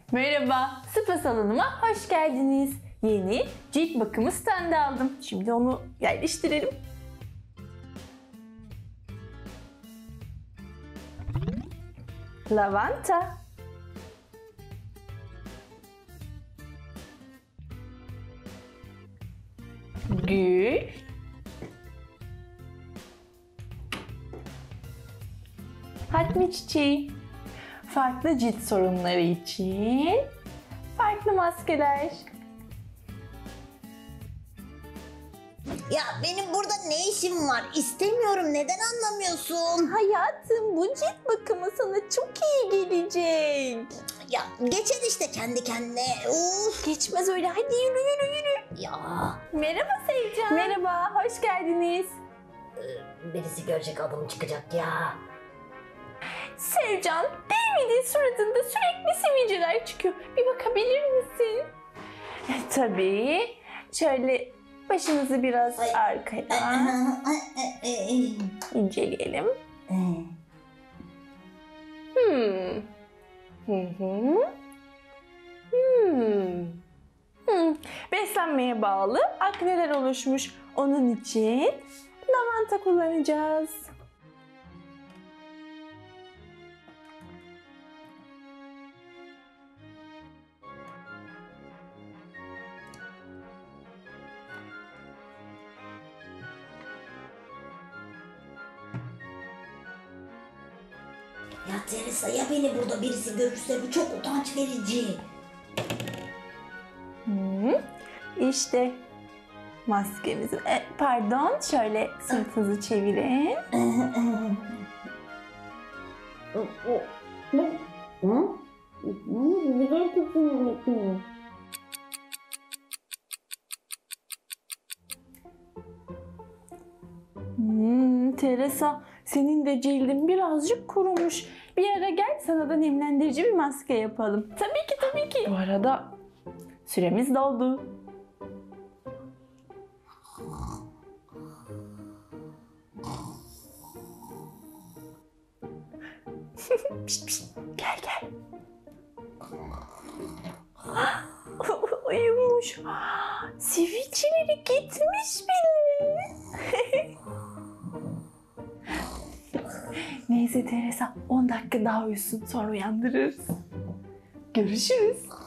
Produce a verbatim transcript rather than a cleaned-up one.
Merhaba, spa salonuma hoş geldiniz. Yeni cilt bakımı standı aldım. Şimdi onu yerleştirelim. Lavanta. Gül. Hatmi çiçeği. Farklı cilt sorunları için farklı maskeler. Ya benim burada ne işim var? İstemiyorum. Neden anlamıyorsun? Hayatım, bu cilt bakımı sana çok iyi gelecek. Ya geçer işte kendi kendine. Uf. Geçmez öyle. Hadi yürü yürü yürü. Ya. Merhaba Sevcan. Merhaba, hoş geldiniz. Ee, birisi görecek adım çıkacak ya. Sevcan, David'in suratında sürekli sivilceler çıkıyor. Bir bakabilir misin? E, tabii. Şöyle başınızı biraz Ay. arkaya inceleyelim. Hmm. Hı hı. Hmm. Hmm. Beslenmeye bağlı akneler oluşmuş. Onun için lavanta kullanacağız. Ya Teresa, ya beni burada birisi görürse bu çok utanç verici. Hmm. İşte maskemizi. E, pardon, şöyle sırtınızı çevirin. Hmm, Teresa, senin de cildin birazcık kurumuş. Bir ara gel, sana da nemlendirici bir maske yapalım. Tabii ki, tabii ki. Bu arada süremiz doldu. Pişt, pişt. Gel gel. Uyumuş. Sivilceleri gitmiş bile. Neyse Teresa, on dakika daha uyusun, sonra uyandırırız. Görüşürüz.